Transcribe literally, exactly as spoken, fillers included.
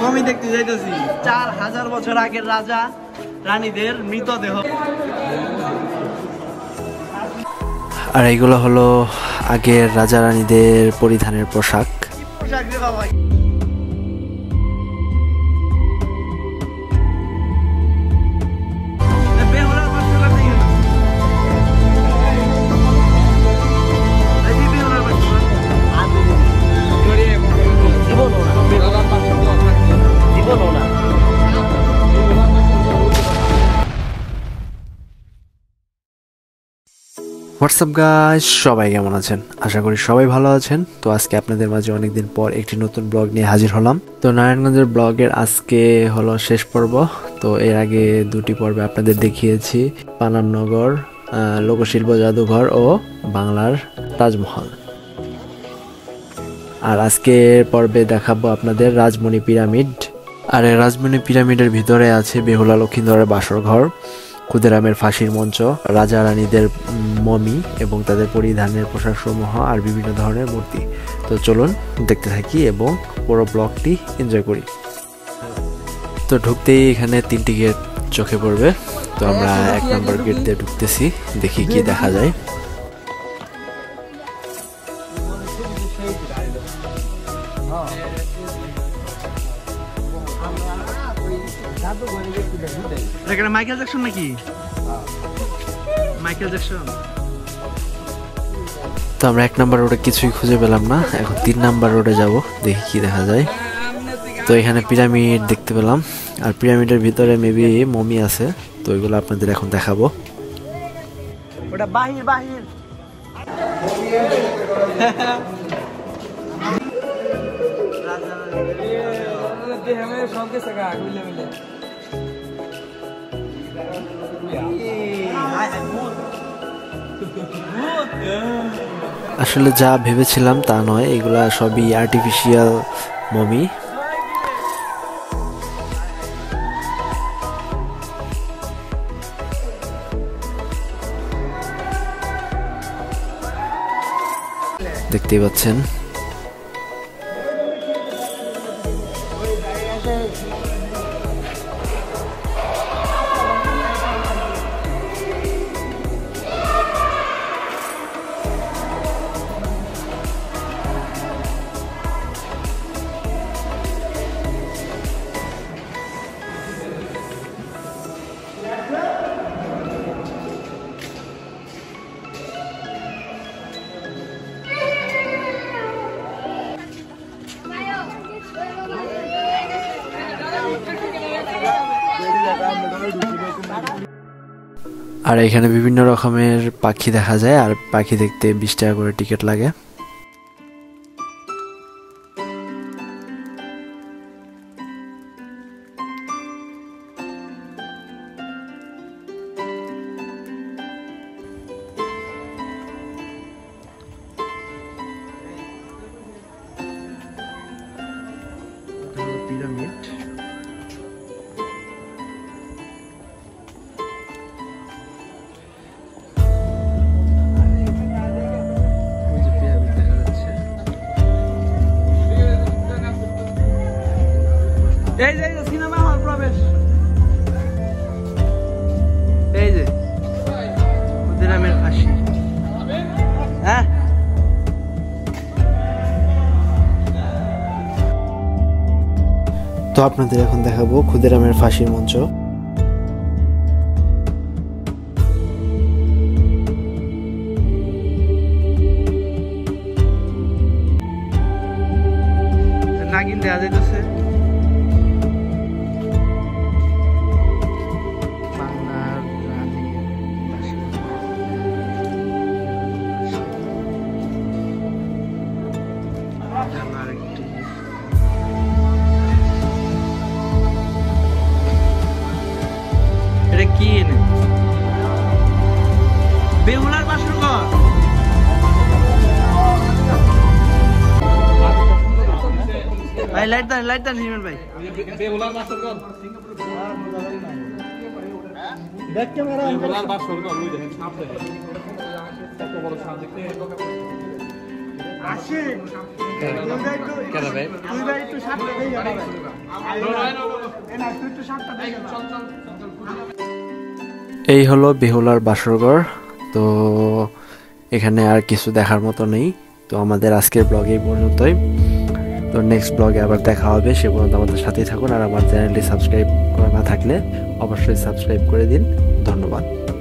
Mummy দেখতে যাইতেছি চার হাজার বছর আগের রাজা রানীদের মৃতদেহ। আর এগুলো হলো আগের রাজা রানীদের পরিধানের পোশাক। পোশাক রে বাবা। হোয়াটসঅ্যাপ গাইস, সবাই কেমন আছেন? আশা করি সবাই ভালো আছেন। তো আজকে আপনাদের মাঝে অনেকদিন পর একটি নতুন ব্লগ নিয়ে হাজির হলাম। তো নারায়ণগঞ্জের ব্লগের আজকে হলো শেষ পর্ব। তো এর আগে দুটি পর্বে আপনাদের দেখিয়েছি পানামনগর লোকশিল্প জাদুঘর ও বাংলার তাজমহল। আর আজকের পর্বে দেখাবো আপনাদের রাজমণি পিরামিড। আর এই রাজমণি পিরামিডের ভিতরে আছে বেহুলা লক্ষিন্দরের বাসর ঘর, ক্ষুদিরামের ফাঁসির মঞ্চ, রাজা রানীদের মমি এবং তাদের পরিধানের পোশাক সমূহ আর বিভিন্ন ধরনের মূর্তি। তো চলুন দেখতে থাকি এবং পুরো ব্লগটি এনজয় করি। তো ঢুকতেই এখানে তিনটি গেট চোখে পড়বে। তো আমরা এক নম্বর গেট দিয়ে ঢুকতেছি, দেখি কি দেখা যায়। এখানে মাইকেল জ্যাকসন নাকি? Michael Jackson. তো আমরা এক নাম্বার রোডে কিছুই খুঁজে পেলাম না, এখন তিন নাম্বার রোডে যাব, দেখি কি দেখা যায়। তো এখানে পিরামিড দেখতে পেলাম, আর পিরামিডের ভিতরে মেবি মমি আছে। তো এগুলো আপনাদের এখন দেখাবো। ওটা বাহির বাহির। আসলে যা ভেবেছিলাম তা নয়, এগুলা সবই আর্টিফিশিয়াল মমি। দেখতেই পাচ্ছেন। আর এখানে বিভিন্ন রকমের পাখি দেখা যায়, আর পাখি দেখতে বিশ টাকা করে টিকিট লাগে। পিরামিড এই যে সিনেমা হল প্রবেশ, এই যে ক্ষুদিরামের ফাঁসি। হ্যাঁ, তো আপনাদের এখন দেখাবো ক্ষুদিরামের ফাঁসির মঞ্চ। নাগিন দেয়া যাইতেছে। এটা কি এনে বেহুলার বাসর ঘর। ভাই লাইট দেন, লাইট দেন হিমেল ভাই। বেহুলার বাসর ঘর দেখ ক্যামেরা। বেহুলার বাসর ঘর ওই দেখেন, সাপ দেখেন কত বড় সাপ দেখতে আসে। কেন ভাই তুই ভাই একটু সাপ দেই না। এই হলো বেহুলার বাসরঘর। তো এখানে আর কিছু দেখার মতো নেই। তো আমাদের আজকের ব্লগ এই পর্যন্তই। তো নেক্সট ব্লগে আবার দেখা হবে, সে পর্যন্ত আমাদের সাথেই থাকুন। আর আমার চ্যানেলটি সাবস্ক্রাইব করা না থাকলে অবশ্যই সাবস্ক্রাইব করে দিন। ধন্যবাদ।